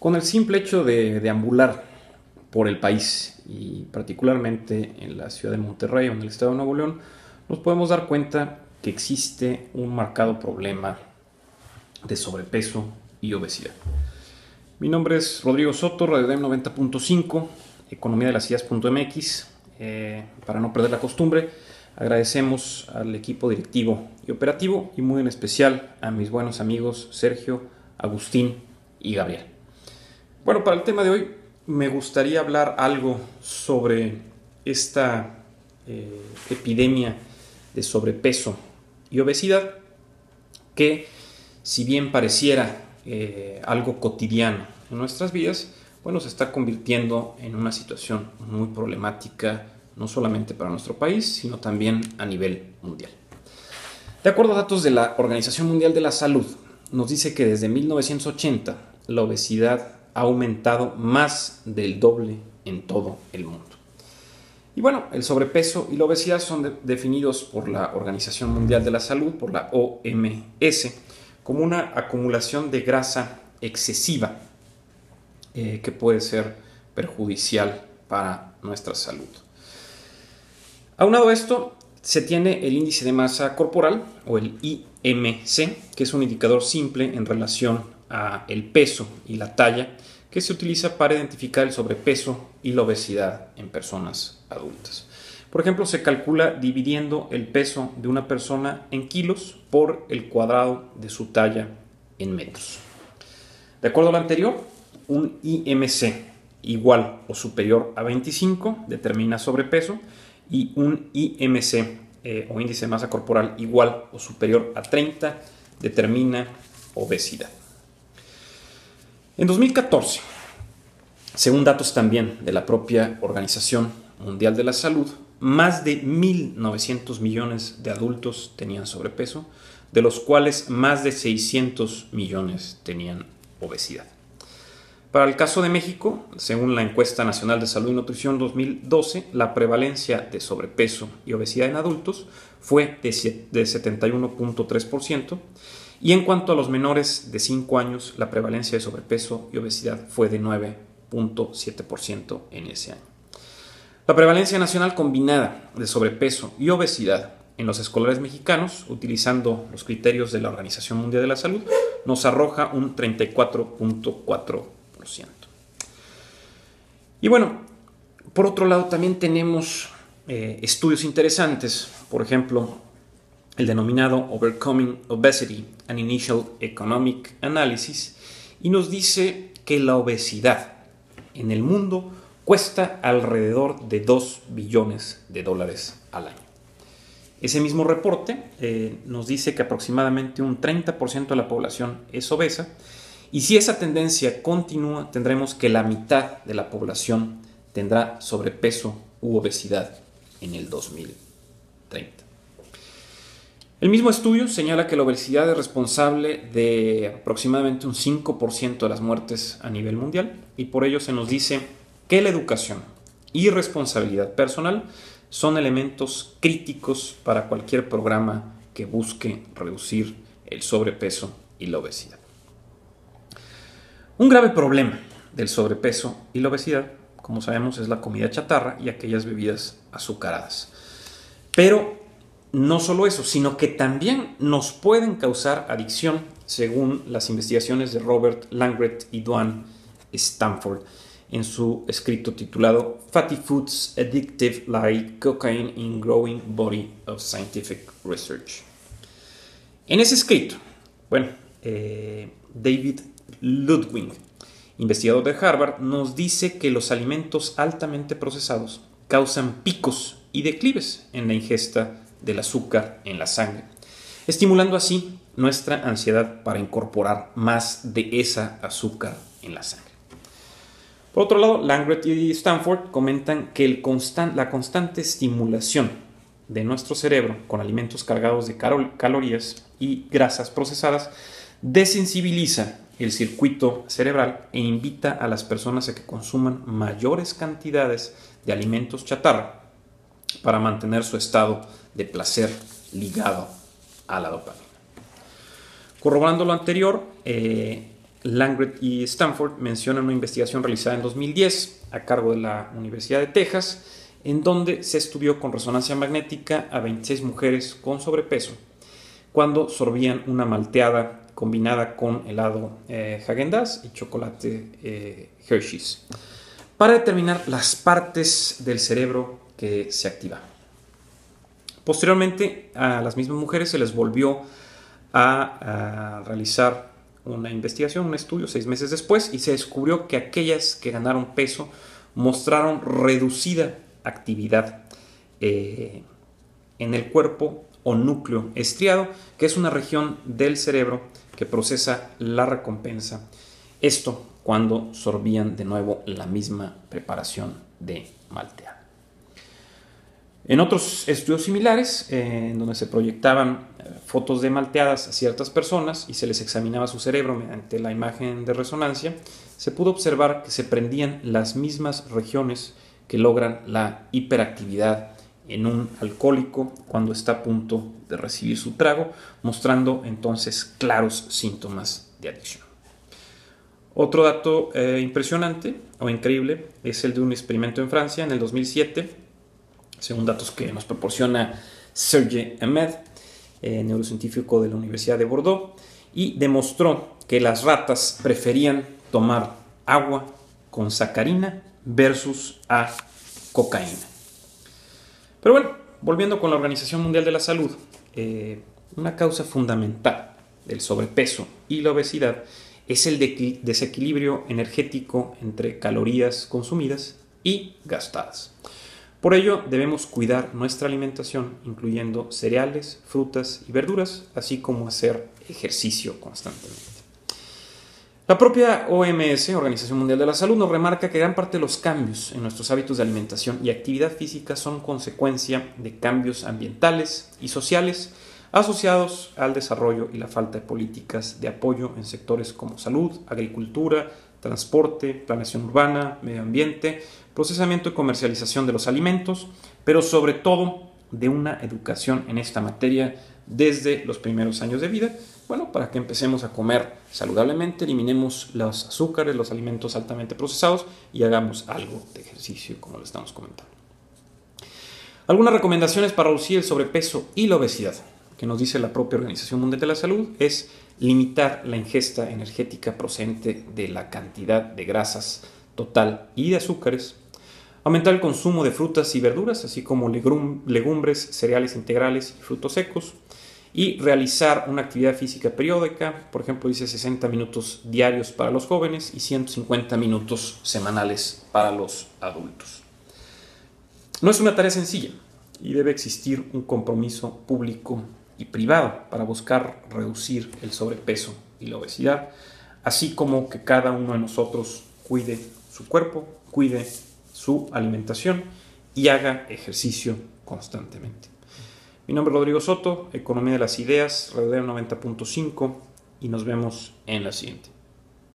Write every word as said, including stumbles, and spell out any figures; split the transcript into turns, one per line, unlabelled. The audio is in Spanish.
Con el simple hecho de deambular por el país y particularmente en la ciudad de Monterrey o en el estado de Nuevo León, nos podemos dar cuenta que existe un marcado problema de sobrepeso y obesidad. Mi nombre es Rodrigo Soto, Radio D E M noventa punto cinco, Economía de las Ideas punto M X. Eh, para no perder la costumbre, agradecemos al equipo directivo y operativo y muy en especial a mis buenos amigos Sergio, Agustín y Gabriel. Bueno, para el tema de hoy me gustaría hablar algo sobre esta eh, epidemia de sobrepeso y obesidad que, si bien pareciera eh, algo cotidiano en nuestras vidas, bueno, se está convirtiendo en una situación muy problemática, no solamente para nuestro país, sino también a nivel mundial. De acuerdo a datos de la Organización Mundial de la Salud, nos dice que desde mil novecientos ochenta la obesidad ha aumentado más del doble en todo el mundo. Y bueno, el sobrepeso y la obesidad son de, definidos por la Organización Mundial de la Salud, por la O M S, como una acumulación de grasa excesiva eh, que puede ser perjudicial para nuestra salud. Aunado a esto, se tiene el índice de masa corporal, o el I M C, que es un indicador simple en relación a el peso y la talla, que se utiliza para identificar el sobrepeso y la obesidad en personas adultas. Por ejemplo, se calcula dividiendo el peso de una persona en kilos por el cuadrado de su talla en metros. De acuerdo a lo anterior, un I M C igual o superior a veinticinco determina sobrepeso y un I M C eh, o índice de masa corporal igual o superior a treinta determina obesidad. En dos mil catorce, según datos también de la propia Organización Mundial de la Salud, más de mil novecientos millones de adultos tenían sobrepeso, de los cuales más de seiscientos millones tenían obesidad. Para el caso de México, según la Encuesta Nacional de Salud y Nutrición dos mil doce, la prevalencia de sobrepeso y obesidad en adultos fue de setenta y uno punto tres por ciento, y en cuanto a los menores de cinco años, la prevalencia de sobrepeso y obesidad fue de nueve punto siete por ciento en ese año. La prevalencia nacional combinada de sobrepeso y obesidad en los escolares mexicanos, utilizando los criterios de la Organización Mundial de la Salud, nos arroja un treinta y cuatro punto cuatro por ciento. Y bueno, por otro lado también tenemos eh, estudios interesantes, por ejemplo, el denominado Overcoming Obesity, an Initial Economic Analysis, y nos dice que la obesidad en el mundo cuesta alrededor de dos billones de dólares al año. Ese mismo reporte eh, nos dice que aproximadamente un treinta por ciento de la población es obesa, y si esa tendencia continúa, tendremos que la mitad de la población tendrá sobrepeso u obesidad en el dos mil treinta. El mismo estudio señala que la obesidad es responsable de aproximadamente un cinco por ciento de las muertes a nivel mundial, y por ello se nos dice que la educación y responsabilidad personal son elementos críticos para cualquier programa que busque reducir el sobrepeso y la obesidad. Un grave problema del sobrepeso y la obesidad, como sabemos, es la comida chatarra y aquellas bebidas azucaradas. Pero no solo eso, sino que también nos pueden causar adicción, según las investigaciones de Robert Langret y Duane Stanford en su escrito titulado Fatty Foods Addictive Like Cocaine in Growing Body of Scientific Research. En ese escrito, bueno, eh, David Ludwig, investigador de Harvard, nos dice que los alimentos altamente procesados causan picos y declives en la ingesta del azúcar en la sangre, estimulando así nuestra ansiedad para incorporar más de esa azúcar en la sangre. Por otro lado, Langret y Stanford comentan que el constant, la constante estimulación de nuestro cerebro con alimentos cargados de calorías y grasas procesadas desensibiliza el circuito cerebral e invita a las personas a que consuman mayores cantidades de alimentos chatarra para mantener su estado de placer ligado a la dopamina. Corroborando lo anterior, eh, Langred y Stanford mencionan una investigación realizada en dos mil diez a cargo de la Universidad de Texas, en donde se estudió con resonancia magnética a veintiséis mujeres con sobrepeso cuando sorbían una malteada combinada con helado eh, Häagen-Dazs y chocolate eh, Hershey's, para determinar las partes del cerebro que se activaban. Posteriormente, a las mismas mujeres se les volvió a, a realizar una investigación, un estudio seis meses después, y se descubrió que aquellas que ganaron peso mostraron reducida actividad eh, en el cuerpo o núcleo estriado, que es una región del cerebro que procesa la recompensa. Esto cuando sorbían de nuevo la misma preparación de malteada. En otros estudios similares, eh, en donde se proyectaban eh, fotos de malteadas a ciertas personas y se les examinaba su cerebro mediante la imagen de resonancia, se pudo observar que se prendían las mismas regiones que logran la hiperactividad en un alcohólico cuando está a punto de recibir su trago, mostrando entonces claros síntomas de adicción. Otro dato eh, impresionante o increíble es el de un experimento en Francia en el dos mil siete, según datos que nos proporciona Serge Ahmed, eh, neurocientífico de la Universidad de Bordeaux, y demostró que las ratas preferían tomar agua con sacarina versus a cocaína. Pero bueno, volviendo con la Organización Mundial de la Salud, eh, una causa fundamental del sobrepeso y la obesidad es el de- desequilibrio energético entre calorías consumidas y gastadas. Por ello, debemos cuidar nuestra alimentación, incluyendo cereales, frutas y verduras, así como hacer ejercicio constantemente. La propia O M S, Organización Mundial de la Salud, nos remarca que gran parte de los cambios en nuestros hábitos de alimentación y actividad física son consecuencia de cambios ambientales y sociales asociados al desarrollo y la falta de políticas de apoyo en sectores como salud, agricultura, transporte, planeación urbana, medio ambiente, procesamiento y comercialización de los alimentos, pero sobre todo de una educación en esta materia desde los primeros años de vida, bueno, para que empecemos a comer saludablemente, eliminemos los azúcares, los alimentos altamente procesados y hagamos algo de ejercicio, como lo estamos comentando. Algunas recomendaciones para reducir el sobrepeso y la obesidad, que nos dice la propia Organización Mundial de la Salud, es limitar la ingesta energética procedente de la cantidad de grasas total y de azúcares, aumentar el consumo de frutas y verduras, así como legum- legumbres, cereales integrales y frutos secos, y realizar una actividad física periódica, por ejemplo, dice sesenta minutos diarios para los jóvenes y ciento cincuenta minutos semanales para los adultos. No es una tarea sencilla y debe existir un compromiso público y privado para buscar reducir el sobrepeso y la obesidad, así como que cada uno de nosotros cuide su cuerpo, cuide su alimentación y haga ejercicio constantemente. Mi nombre es Rodrigo Soto, Economía de las Ideas, Redondeo noventa punto cinco, y nos vemos en la siguiente.